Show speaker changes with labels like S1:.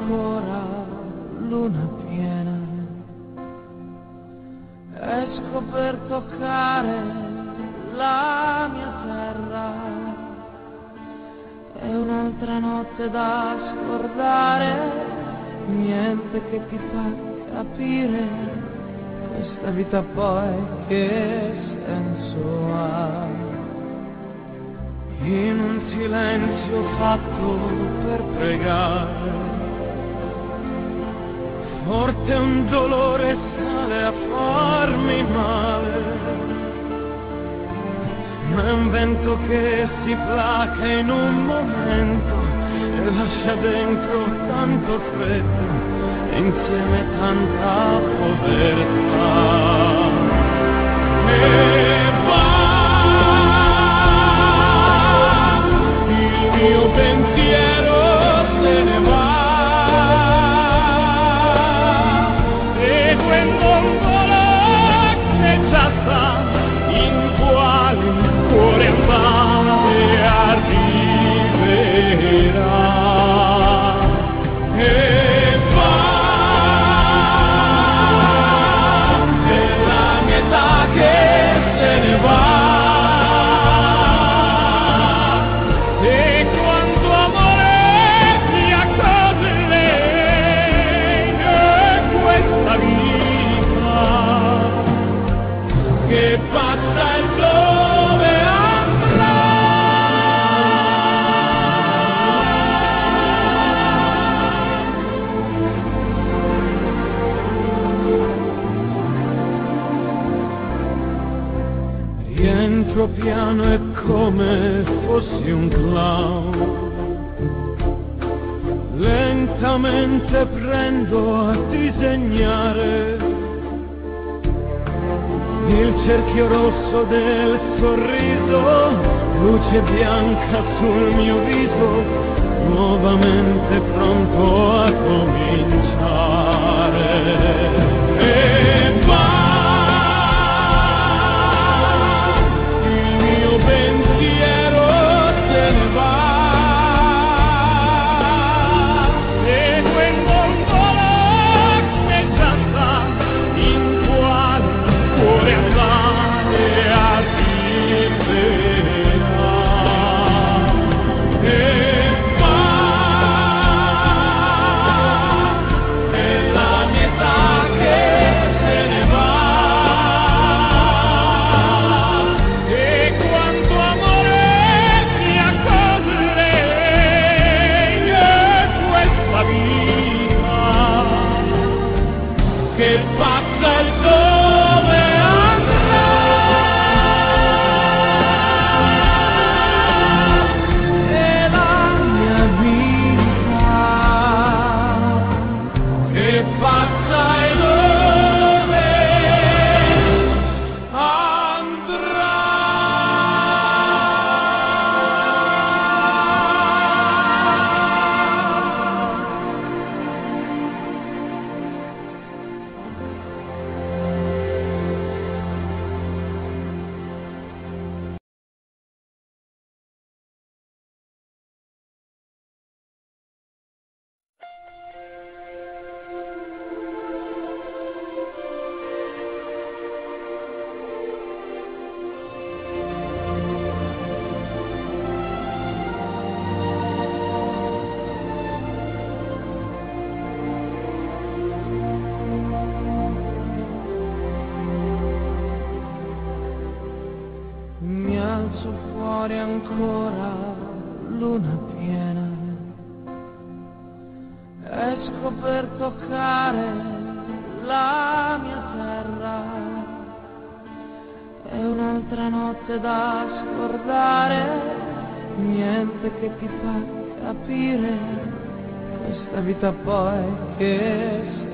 S1: ancora luna piena, esco per toccare la mia terra, è un'altra notte da scordare, niente che ti fa capire questa vita poi che senso ha. In un silenzio fatto per pregare, forte un dolore sale a farmi male, ma è un vento che si placa in un momento e lascia dentro tanto freddo e insieme tanta povertà. E va il mio pensiero, se ne va, seguendo un volo che già sa in quale cuore andare arriverà. E va, è la mia età che se ne va. Che passa il dove andrà. Rientro piano e come fossi un clown, lentamente prendo a disegnare il cerchio rosso del sorriso, luce bianca sul mio viso, nuovamente pronto a cominciare. E va, il mio pensiero se ne va, seguendo un volo che già sa in quale cuore andare arriverà. E va, è la mia età che se ne va, e quanto amore mi accorgerei è questa vita che passa il dove andrà. È la mia vita che passa il dove andrà. Mi alzo fuori ancora luna piena, esco per toccare la mia terra, è un'altra notte da scordare, niente che ti fa capire questa vita poi che